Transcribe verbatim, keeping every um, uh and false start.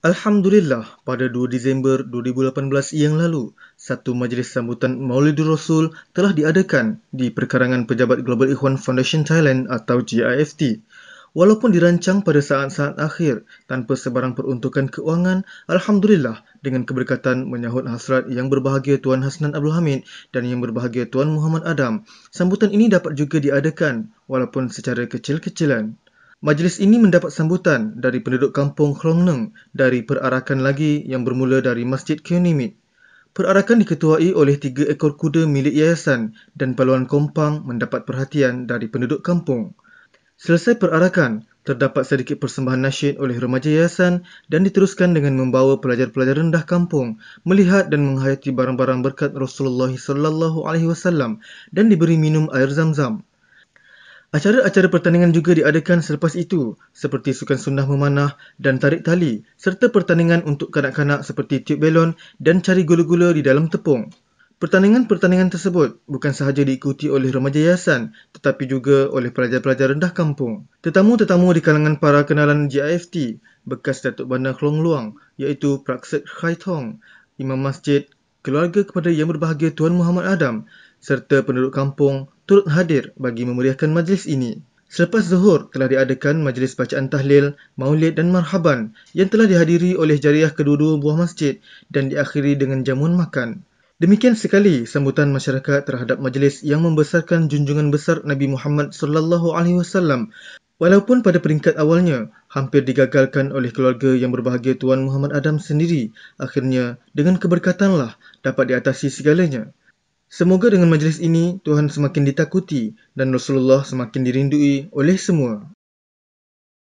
Alhamdulillah, pada dua Disember dua ribu lapan belas yang lalu, satu majlis sambutan Maulidur Rasul telah diadakan di perkarangan Pejabat Global Ikhwan Foundation Thailand atau G I F T. Walaupun dirancang pada saat-saat akhir tanpa sebarang peruntukan keuangan, Alhamdulillah dengan keberkatan menyahut hasrat Yang Berbahagia Tuan Hasnan Abdul Hamid dan Yang Berbahagia Tuan Muhammad Adam, sambutan ini dapat juga diadakan walaupun secara kecil-kecilan. Majlis ini mendapat sambutan dari penduduk kampung Khlong Neng dari perarakan lagi yang bermula dari Masjid Keonimit. Perarakan diketuai oleh tiga ekor kuda milik yayasan dan paluan kompang mendapat perhatian dari penduduk kampung. Selesai perarakan, terdapat sedikit persembahan nasyid oleh remaja yayasan dan diteruskan dengan membawa pelajar-pelajar rendah kampung melihat dan menghayati barang-barang berkat Rasulullah sallallahu alaihi wasallam dan diberi minum air zam-zam. Acara-acara pertandingan juga diadakan selepas itu, seperti sukan sunnah memanah dan tarik tali, serta pertandingan untuk kanak-kanak seperti tiup belon dan cari gula-gula di dalam tepung. Pertandingan-pertandingan tersebut bukan sahaja diikuti oleh remaja yayasan, tetapi juga oleh pelajar-pelajar rendah kampung. Tetamu-tetamu di kalangan para kenalan G I F T, bekas Datuk Bandar Khlong Luang, iaitu Prakset Khai Thong, Imam Masjid, keluarga kepada Yang Berbahagia Tuan Muhammad Adam, serta penduduk kampung turut hadir bagi memeriahkan majlis ini. Selepas zuhur telah diadakan majlis bacaan tahlil, maulid dan marhaban yang telah dihadiri oleh jariah kedua-dua buah masjid dan diakhiri dengan jamuan makan. Demikian sekali sambutan masyarakat terhadap majlis yang membesarkan junjungan besar Nabi Muhammad sallallahu alaihi wasallam. Walaupun pada peringkat awalnya hampir digagalkan oleh keluarga Yang Berbahagia Tuan Muhammad Adam sendiri, akhirnya dengan keberkatanlah dapat diatasi segalanya. Semoga dengan majlis ini Tuhan semakin ditakuti dan Rasulullah semakin dirindui oleh semua.